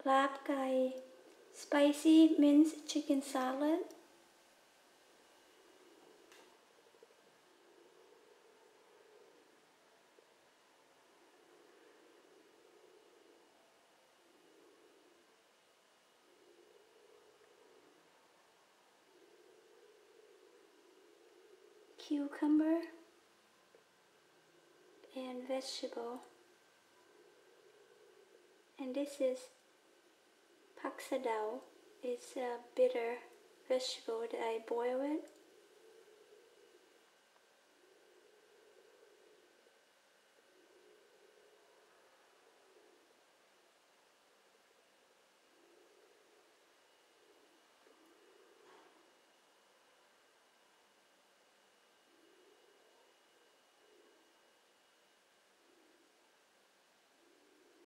Larb Kai, spicy minced chicken salad. Cucumber and vegetable. And this is paksadao. It's a bitter vegetable that I boil it.